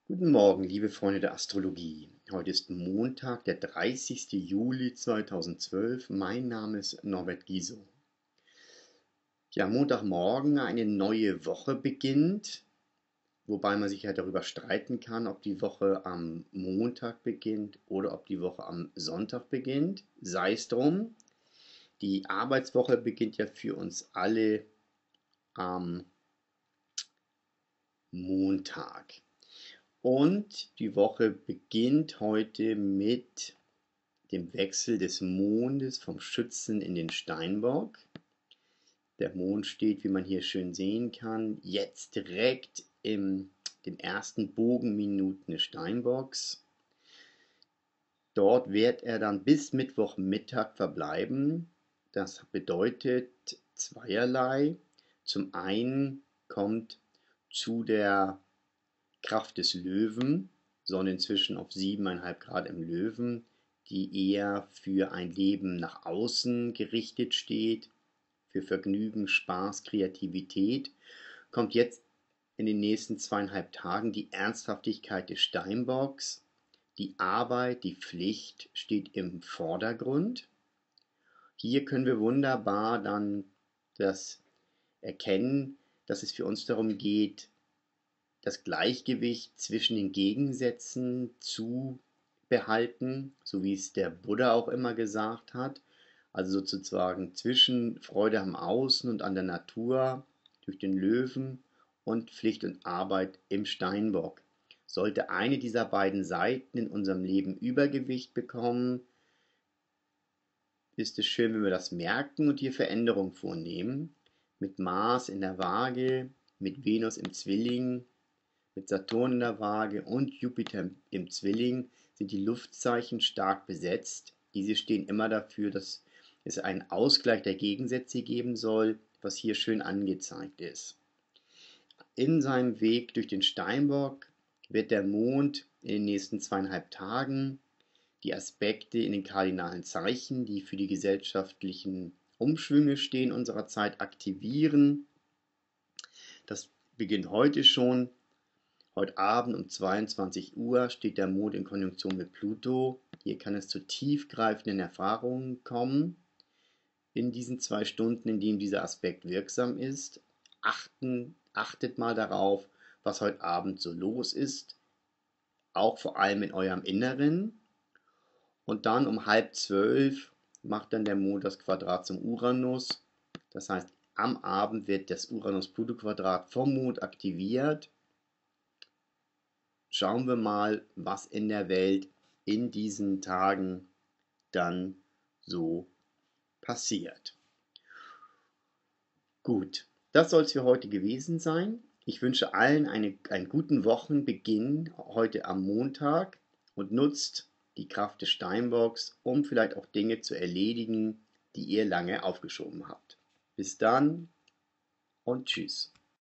Guten Morgen, liebe Freunde der Astrologie. Heute ist Montag, der 30. Juli 2012. Mein Name ist Norbert Giso. Ja, Montagmorgen, eine neue Woche beginnt, wobei man sich ja darüber streiten kann, ob die Woche am Montag beginnt oder ob die Woche am Sonntag beginnt. Sei es drum, die Arbeitswoche beginnt ja für uns alle am Montag. Und die Woche beginnt heute mit dem Wechsel des Mondes vom Schützen in den Steinbock. Der Mond steht, wie man hier schön sehen kann, jetzt direkt in den ersten Bogenminuten des Steinbocks. Dort wird er dann bis Mittwochmittag verbleiben. Das bedeutet zweierlei. Zum einen kommt zu der Kraft des Löwen, Sonne inzwischen auf 7,5 Grad im Löwen, die eher für ein Leben nach außen gerichtet steht, für Vergnügen, Spaß, Kreativität, kommt jetzt in den nächsten 2,5 Tagen die Ernsthaftigkeit des Steinbocks. Die Arbeit, die Pflicht steht im Vordergrund. Hier können wir wunderbar dann das erkennen, dass es für uns darum geht, das Gleichgewicht zwischen den Gegensätzen zu behalten, so wie es der Buddha auch immer gesagt hat. Also sozusagen zwischen Freude am Außen und an der Natur durch den Löwen und Pflicht und Arbeit im Steinbock. Sollte eine dieser beiden Seiten in unserem Leben Übergewicht bekommen, ist es schön, wenn wir das merken und hier Veränderungen vornehmen. Mit Mars in der Waage, mit Venus im Zwilling, mit Saturn in der Waage und Jupiter im Zwilling sind die Luftzeichen stark besetzt. Diese stehen immer dafür, dass es einen Ausgleich der Gegensätze geben soll, was hier schön angezeigt ist. In seinem Weg durch den Steinbock wird der Mond in den nächsten 2,5 Tagen die Aspekte in den kardinalen Zeichen, die für die gesellschaftlichen Umschwünge stehen unserer Zeit, aktivieren. Das beginnt heute schon. Heute Abend um 22 Uhr steht der Mond in Konjunktion mit Pluto. Hier kann es zu tiefgreifenden Erfahrungen kommen. In diesen 2 Stunden, in denen dieser Aspekt wirksam ist, achtet mal darauf, was heute Abend so los ist, auch vor allem in eurem Inneren. Und dann um 11:30 macht dann der Mond das Quadrat zum Uranus. Das heißt, am Abend wird das Uranus-Pluto-Quadrat vom Mond aktiviert. Schauen wir mal, was in der Welt in diesen Tagen dann so passiert. Gut, das soll es für heute gewesen sein. Ich wünsche allen einen guten Wochenbeginn heute am Montag und nutzt die Kraft des Steinbocks, um vielleicht auch Dinge zu erledigen, die ihr lange aufgeschoben habt. Bis dann und tschüss.